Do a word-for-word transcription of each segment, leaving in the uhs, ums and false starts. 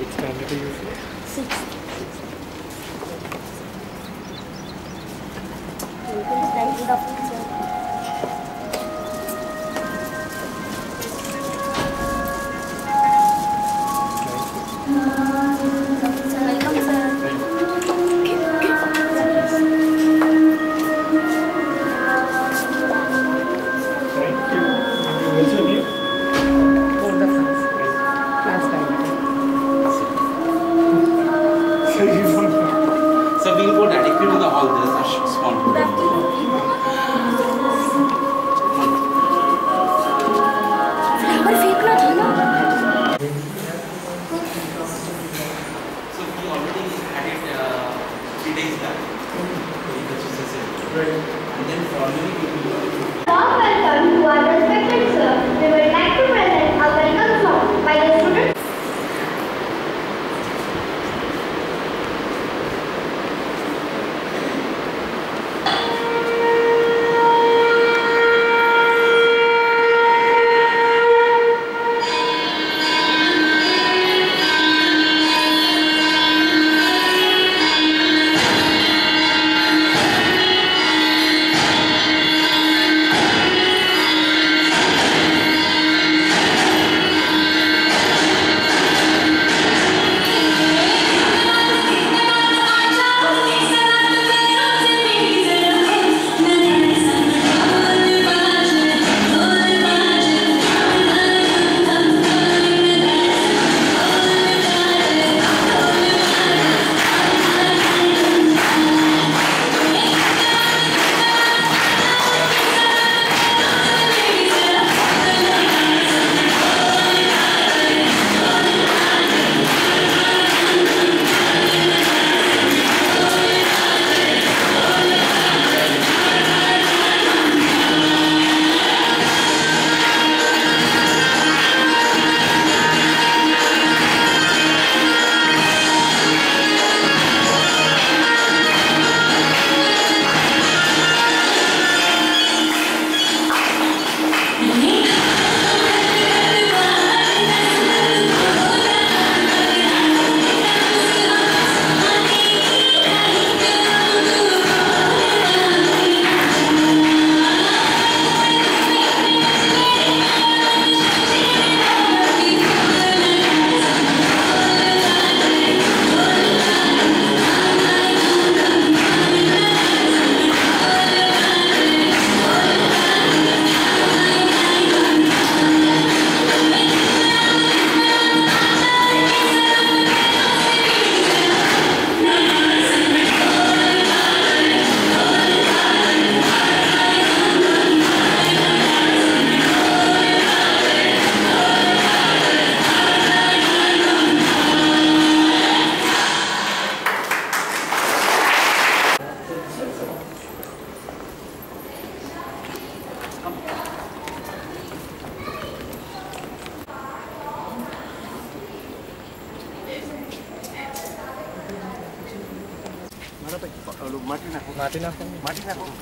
Which standard are you in? Sixth. Welcome stand to the picture. Welcome, sir. Thank you. What's your name? Podar class time. So you don't know. So we'll go directly to the hall. There is a small room. Flower फेंकना था ना। So we already had it uh, three days back. Right. And then formally we will. Warm welcome to our respected sir. We would like to present a welcome song by the students. Mati na. Mati na ako. Mati na ako.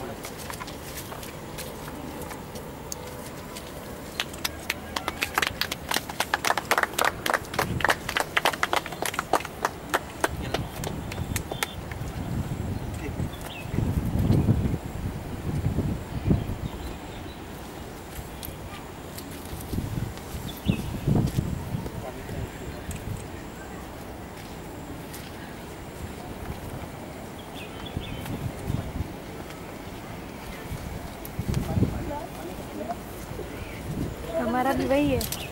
हमारा भी वही है।